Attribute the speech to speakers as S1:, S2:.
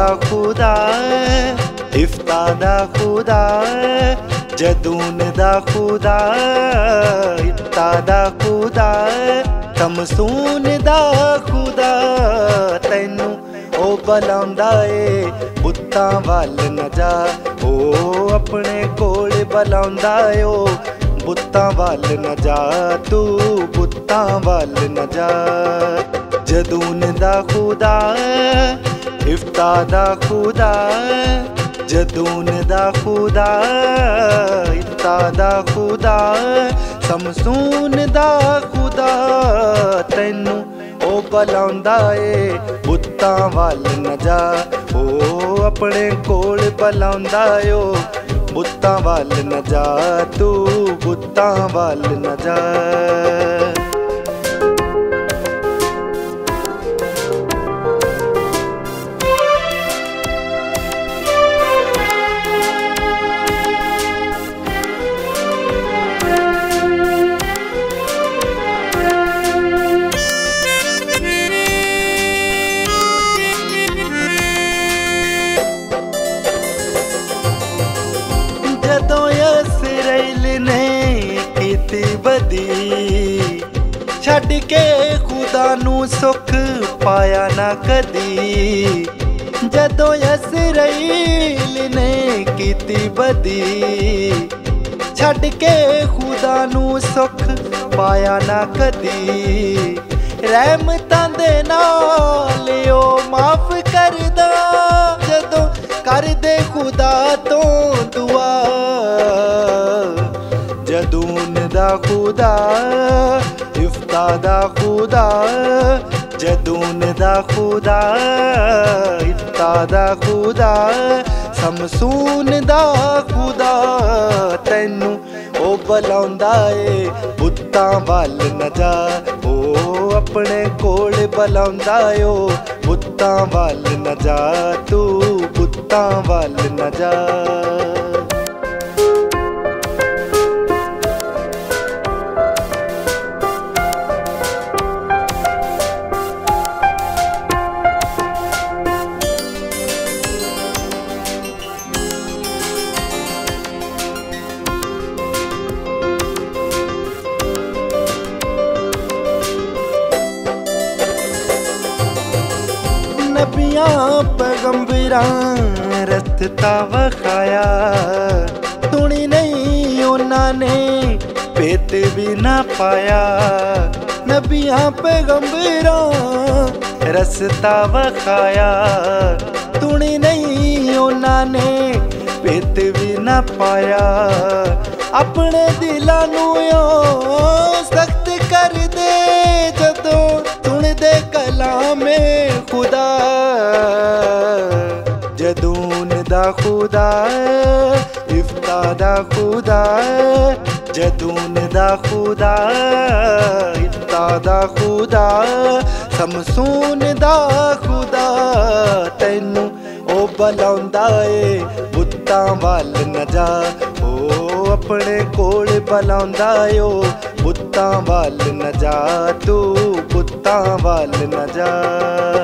S1: खुदा इफ्ता दा खुदा जदून दा खुदा इफ्ता दा खुदा तमसून दा खुदा तैनू ओ बलांदा ए बुत्तां वल न जा ओ अपने कोल बलांदा ए ओ बुत्तां वल न जा तू बुत्तां वल न जा जदून दा खुदा इफ्ता दा खुदा जदून दा खुदा इफ्ता दा खुदा समसून दा खुदा तैनू ओ बलांदा ए बुत्तां वल न जा ओ अपने कोल बलांदा ए ओ बुत्तां वल न जा तू बुत्तां वल न जा छड़ के खुदा नू सुख पाया ना कदी जदों इसराइल ने कीती बदी छड़ के खुदा नू सुख पाया ना कदी रहमतां दे नाल ओ माफ करदा जदों कर दे खुदा तो दुआ जदून दा खुदा इफ्ता दा खुदा जदून दा खुदा इफ्ता दा खुदा समसून दा खुदा तैनू ओ बलांदा ए बुत्तां वल न जा ओ अपने कोल बलांदा ए ओ बुत्तां वल न जा तू बुत्तां वल न जा नबियां पैगंबरां रस्ता वखाया सुनी नहीं उन्होंने भेद भी ना पाया नबियां पैगंबरां रस्ता वखाया सुनी नहीं उन्होंने भेद भी ना पाया अपने दिलां नू सख्त कर दे जदों सुन दे कलामे खुदा जदून दा खुदा इफ्ता दा खुदा जदून दा खुदा इफ्ता दा खुदा समसून दा खुदा तैनू ओ बलांदा ए बुत्तां वल न जा ओ अपने कोल बलांदा ए ओ बुत्तां वल न जा तू बुत्तां वल न जा